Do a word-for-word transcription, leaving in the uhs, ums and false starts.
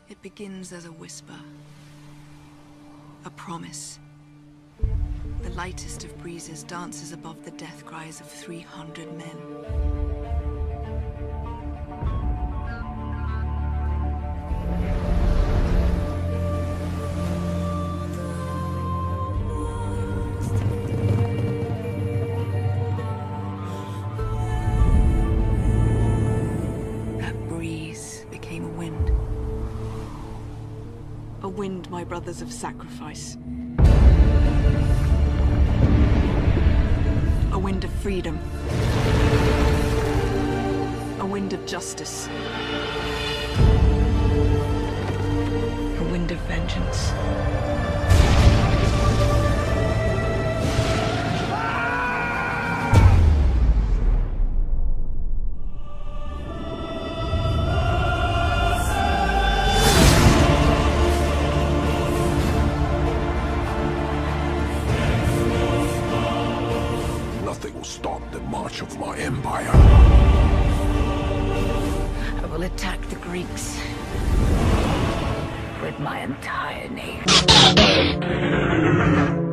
It begins as a whisper, a promise. The lightest of breezes dances above the death cries of three hundred men. That breeze became a wind. A wind, my brothers, of sacrifice. A wind of freedom. A wind of justice. A wind of vengeance. Stop the march of my empire. I will attack the Greeks with my entire nation.